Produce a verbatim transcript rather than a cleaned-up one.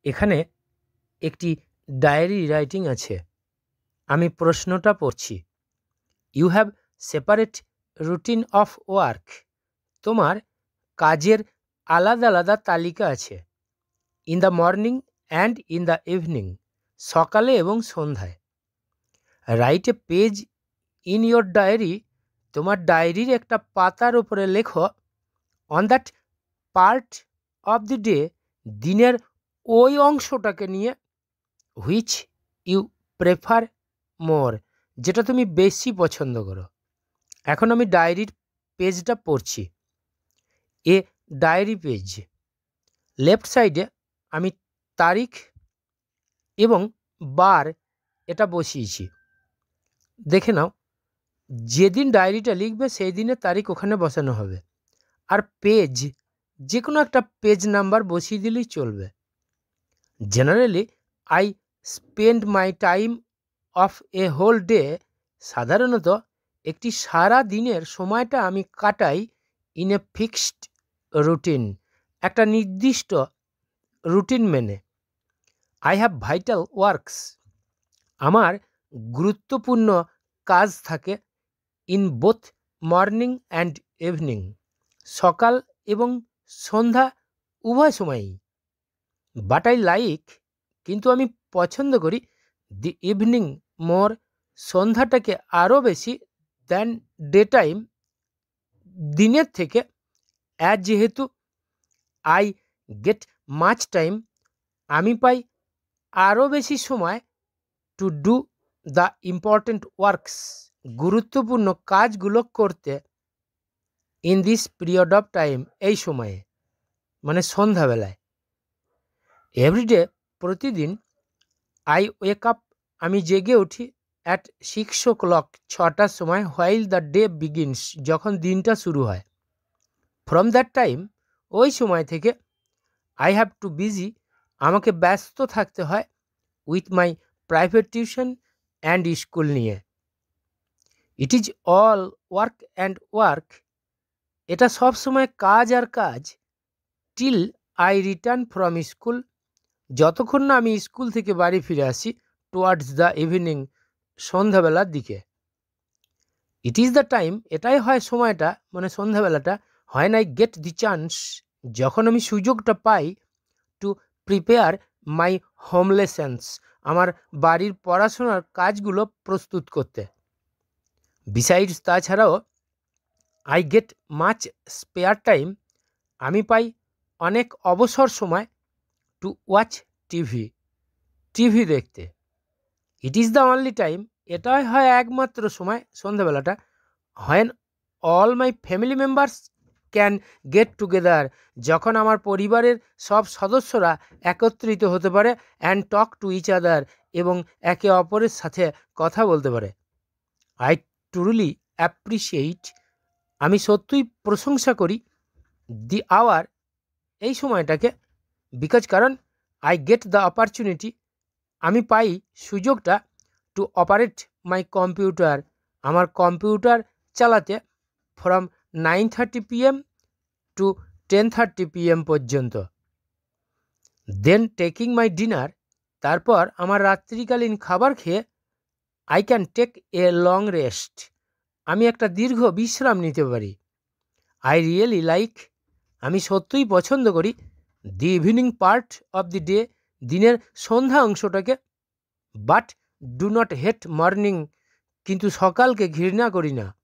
এখানে একটি diary writing আছে। আমি প্রশ্নটা পড়ছি। You have separate routine of work. তোমার কাজের আলাদা আলাদা তালিকা আছে। In the morning and in the evening, সকালে এবং সন্ধ্যায়। Write a page in your diary. তোমার ডায়েরির একটা পাতার উপরে লেখো, on that part of the day, দিনের ওই অংশটাকে নিয়ে, হুইচ ইউ প্রেফার মোর, যেটা তুমি বেশি পছন্দ করো। এখন আমি ডায়েরির পেজটা পড়ছি। A diary page. লেফট সাইডে আমি তারিখ এবং বার এটা বসিয়েছি। দেখে নাও, যেদিন ডায়েরিটা লিখবে সেই দিনের তারিখ ওখানে বসানো হবে। আর পেজ, যে কোনো একটা পেজ নাম্বার বসিয়ে দিলেই চলবে। Generally I spend my time of a whole day. সাধারণত একটি সারা দিনের সময়টা আমি কাটাই ইন এ ফিক্সড রুটিন, একটা নির্দিষ্ট রুটিন মেনে। I have vital works. আমার গুরুত্বপূর্ণ কাজ থাকে in both morning and evening, সকাল এবং সন্ধ্যা উভয় সময়ই। বাট আই লাইক, কিন্তু আমি পছন্দ করি দি ইভিনিং মোর, সন্ধ্যাটাকে আরও বেশি, দ্যান ডে টাইম, দিনের থেকে। অ্যাজ যেহেতু আই গেট মাচ টাইম, আমি পাই আরও বেশি সময় to do the important works, গুরুত্বপূর্ণ কাজগুলো করতে। In this period of time, এই সময়ে মানে সন্ধ্যাবেলায়। এভরিডে, প্রতিদিন। আই ওয়েক আপ, আমি জেগে উঠি অ্যাট সিক্স ও ক্লক, ছটার সময়। হোয়াইল দ্য ডে বিগিনস, যখন দিনটা শুরু হয়। ফ্রম দ্যাট টাইম, ওই সময় থেকে। আই হ্যাভ টু বিজি, আমাকে ব্যস্ত থাকতে হয় with my private tuition and school নিয়ে। It is all work and work, এটা সব সময় কাজ আর কাজ। Till I return from school, যতক্ষণ না আমি স্কুল থেকে বাড়ি ফিরে আসি। টুয়ার্ডস দ্য ইভিনিং, সন্ধ্যাবেলার দিকে। ইট ইজ দ্য টাইম, এটাই হয় সময়টা, মানে সন্ধ্যাবেলাটা। হয় না গেট দি চান্স, যখন আমি সুযোগটা পাই, to prepare my home lessons, আমার বাড়ির পড়াশোনার কাজগুলো প্রস্তুত করতে। বিসাইডস, তাছাড়াও, I get much spare time, আমি পাই অনেক অবসর সময়। টু ওয়াচ টিভি, টিভি দেখতে। It is the only time, এটাই হয় একমাত্র সময়, সন্ধ্যাবেলাটা, when all my family members can get together, যখন আমার পরিবারের সব সদস্যরা একত্রিত হতে পারে। And talk to each other, এবং একে অপরের সাথে কথা বলতে পারে। আই ট্রুলি অ্যাপ্রিসিয়েট, আমি সত্যিই প্রশংসা করি, দি আওয়ার, এই সময়টাকে। বিকজ, কারণ, আই গেট দ্য অপরচুনিটি, আমি পাই সুযোগটা, টু অপারেট মাই কম্পিউটার, আমার কম্পিউটার চালাতে। From nine thirty PM to ten thirty PM পর্যন্ত। দেন টেকিং মাই ডিনার, তারপর আমার রাত্রিকালীন খাবার খেয়ে। I can take a long rest, আমি একটা দীর্ঘ বিশ্রাম নিতে পারি। আই রিয়েলি লাইক, আমি সত্যিই পছন্দ করি, the evening part of the day, দিনের সন্ধ্যা অংশটাকে। But do not hate morning, কিন্তু সকালকে ঘৃণা করি না।